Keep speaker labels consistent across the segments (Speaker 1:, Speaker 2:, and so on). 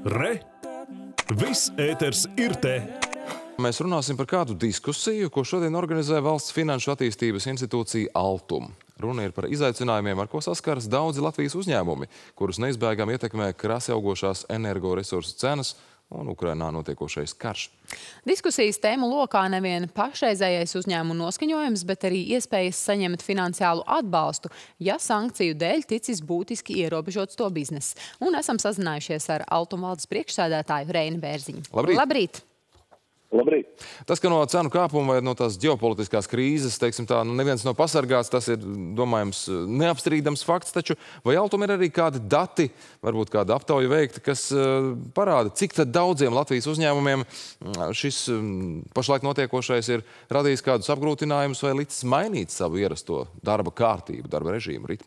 Speaker 1: Re! Viss ēters ir te!
Speaker 2: Mēs runāsim par kādu diskusiju, ko šodien organizē Valsts finanšu attīstības institūcija Altum. Runa ir par izaicinājumiem, ar ko saskaras daudzi Latvijas uzņēmumi, kurus neizbēgami ietekmē krasi augošās energoresursu cenas un Ukrainā notiekošais karš.
Speaker 3: Diskusijas tēmu lokā nevien pašreizējais uzņēmumu noskaņojums, bet arī iespējas saņemt finansiālu atbalstu, ja sankciju dēļ ticis būtiski ierobežots to biznesu. Un esam sazinājušies ar Altum valdes priekšsēdētāju Reini Bērziņu.
Speaker 2: Labrīt!
Speaker 3: Labrīt!
Speaker 4: Labrīt.
Speaker 2: Tas, ka no cenu kāpuma vai no tās ģeopolitiskās krīzes, teiksim tā, neviens nav pasargāts, tas ir, domājams, neapstrīdams fakts, taču vai Altum ir arī kādi dati, varbūt kāda aptauja veikta, kas parāda, cik tad daudziem Latvijas uzņēmumiem šis pašlaik notiekošais ir radījis kādus apgrūtinājumus vai licis mainīt savu ierasto darba kārtību, darba režīmu, ritmu?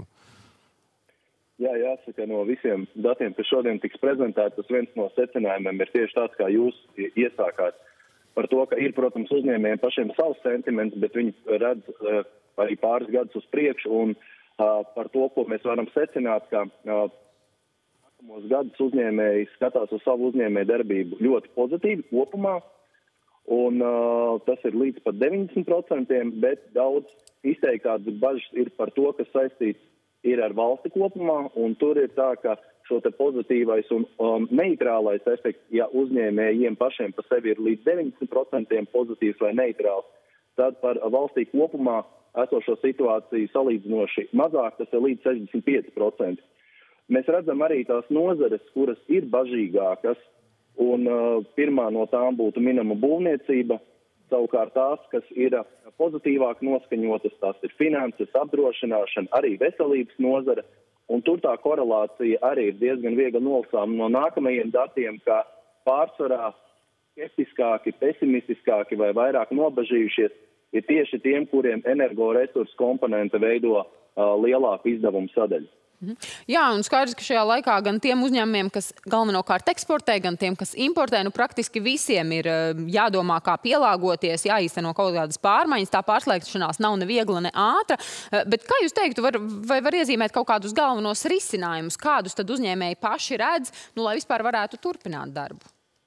Speaker 4: Jā, jāsaka, no visiem datiem, kas šodien tiks prezentēti, tas viens no secinājumiem ir tieši tāds, kā jūs iesākāt. Par to, ka ir, protams, uzņēmējiem pašiem savs sentiments, bet viņi redz arī pāris gadus uz priekšu, un par to, ko mēs varam secināt, ka nākamos gadus uzņēmēji skatās uz savu uzņēmēju darbību ļoti pozitīvi kopumā, un tas ir līdz pat 90%, bet daudz izteiktātas bažas ir par to, kas saistīts ir ar valsti kopumā, un tur ir tā, ka šo te pozitīvais un neitrālais efekts, ja uzņēmējiem pašiem pa sevi ir līdz 90% pozitīvs vai neitrāls, tad par valstī kopumā esošo situāciju salīdzinoši mazāk, tas ir līdz 65%. Mēs redzam arī tās nozares, kuras ir bažīgākas, un pirmā no tām būtu minama būvniecība, savukārt tās, kas ir pozitīvāk noskaņotas, tās ir finanses, apdrošināšana, arī veselības nozara. Un tur tā korelācija arī ir diezgan viegli nolasāma no nākamajiem datiem, ka pārsvarā skeptiskāki, pesimistiskāki vai vairāk nobažījušies ir tieši tiem, kuriem energoresursu komponente veido lielāku izdevumu sadaļu.
Speaker 3: Jā, un skaidrs, ka šajā laikā gan tiem uzņēmumiem, kas galvenokārt eksportē, gan tiem, kas importē, praktiski visiem ir jādomā, kā pielāgoties, jāīsteno kaut kādas pārmaiņas. Tā pārslēgšanās nav ne viegla, ne ātra. Bet kā jūs teiktu, vai var iezīmēt kaut kādus galvenos risinājumus, kādus tad uzņēmēji paši redz, lai vispār varētu turpināt darbu?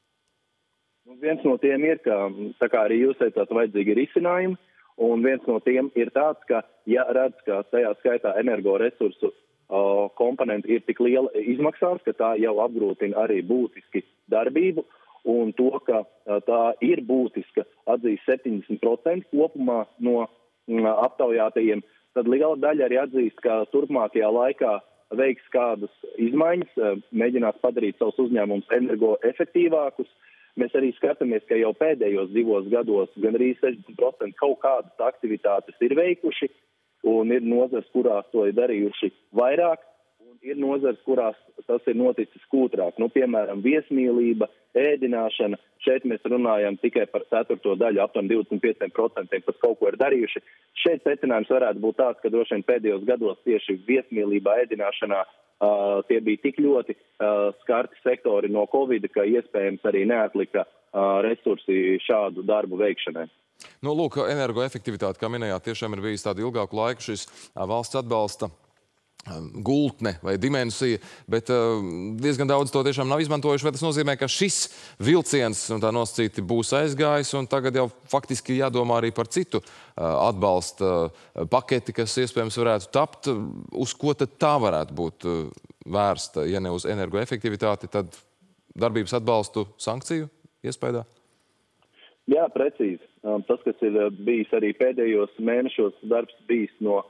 Speaker 4: Viens no tiem ir, ka, tā kā arī jūs teicāt, vajadzīgi risinājumi, un viens no tiem ir tāds, ka, ja redz, ka tajā skaitā energoresursu komponenti ir tik liela izmaksās, ka tā jau apgrūtina arī būtiski darbību, un to, ka tā ir būtiska, atzīst 70% kopumā no aptaujātajiem, tad liela daļa arī atzīst, ka turpmākajā laikā veiks kādas izmaiņas, mēģinās padarīt savus uzņēmumus energoefektīvākus. Mēs arī skatāmies, ka jau pēdējos 2 gados gan arī 60% kaut kādas aktivitātes ir veikuši, un ir nozars, kurās to ir darījuši vairāk, un ir nozars, kurās tas ir noticis kūtrāk. Piemēram, viesmīlība, ēdināšana. Šeit mēs runājam tikai par 4. daļu, aptuveni 25%, kas kaut ko ir darījuši. Šeit secinājums varētu būt tāds, ka droši vien pēdējos gados tieši viesmīlībā, ēdināšanā tie bija tik ļoti skarti sektori no Covid, ka iespējams arī neatlika resursi šādu darbu veikšanai.
Speaker 2: Lūk, energoefektivitāte, kā minējāt, tiešām ir bijis tādu ilgāku laiku šis valsts atbalsta gultne vai dimensija, bet diezgan daudz to tiešām nav izmantojuši. Vai tas nozīmē, ka šis vilciens, un tā nosacīti, būs aizgājis, un tagad jau faktiski jādomā arī par citu atbalsta paketi, kas iespējams varētu tapt? Uz ko tad tā varētu būt vērsta, ja ne uz energoefektivitāti, tad darbības atbalstu sankciju iespējā?
Speaker 4: Jā, precīzi. Tas, kas ir bijis arī pēdējos mēnešos, darbs bijis no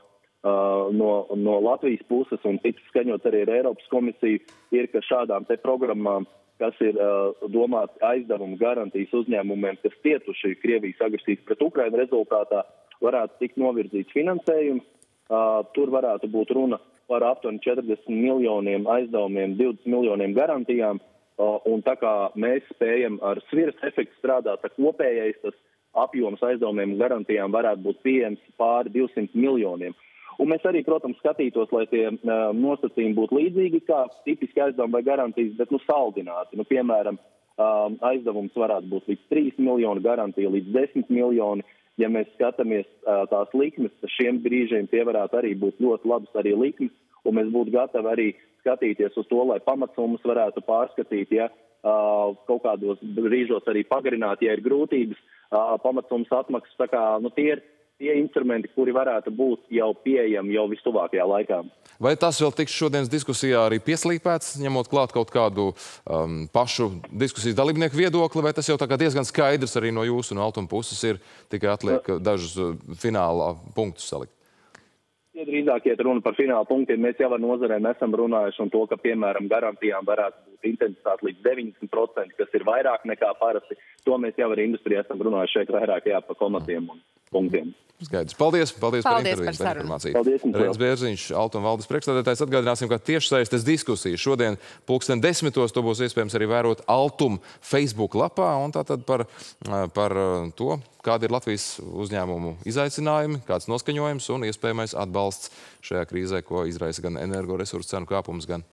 Speaker 4: Latvijas puses un tiks skaņots arī ar Eiropas komisiju, ir, ka šādām te programmām, kas ir domāts aizdevumu garantijas uzņēmumiem, kas cietuši Krievijas agresijas pret Ukrainu rezultātā, varētu tikt novirzīts finansējums. Tur varētu būt runa par aptuveni 40 miljoniem aizdevumiem, 20 miljoniem garantijām. Un tā kā mēs spējam ar sviras efektu strādāt, tad kopējais tas apjoms aizdevumiem un garantijām varētu būt pieejams pāri 200 miljoniem. Un mēs arī, protams, skatītos, lai tie nosacījumi būtu līdzīgi kā tipiski aizdevumi vai garantijas, bet saldināti. Piemēram, aizdevums varētu būt līdz 3 miljoni, garantija līdz 10 miljoni. Ja mēs skatāmies tās likmes, tad šiem brīžiem tie varētu arī būt ļoti labas arī likmes, un mēs būtu gatavi arī skatīties uz to, lai pamatsummas varētu pārskatīt, ja kaut kādos brīžos arī pagarināt, ja ir grūtības, pamatsummas atmaksas. Tā kā, tie ir tie instrumenti, kuri varētu būt jau pieejami jau vistuvākajā laikā.
Speaker 2: Vai tas vēl tiks šodienas diskusijā arī pieslīpēts, ņemot klāt kaut kādu pašu diskusijas dalībnieku viedokli, vai tas jau tā kā diezgan skaidrs arī no jūsu un Altuma puses ir, tikai atliek dažus finālā punktus salikt?
Speaker 4: Ja drīzāk iet runa par fināla punktiem, mēs jau ar nozarēm esam runājuši un to, ka, piemēram, garantijām varētu būt intensitāte līdz 90%, kas ir vairāk nekā parasti. To mēs jau ar industriju esam runājuši šeit vairāk par komatiem un punktiem.
Speaker 2: Skaidrs. Paldies par interviju, par informāciju.
Speaker 4: Paldies.
Speaker 2: Reinis Bērziņš, Altuma valdes priekšstādātājs. Atgādināsim, ka tiešsaistes diskusija šodien 10:00 to būs iespējams arī vērot Altuma Facebook lapā. Un tātad par to, kāda ir Latvijas uzņēmumu izaicinājumi, kāds noskaņojums un iespējamais atbalsts šajā krīzē, ko izraisa gan energoresursu cenu kāpums, gan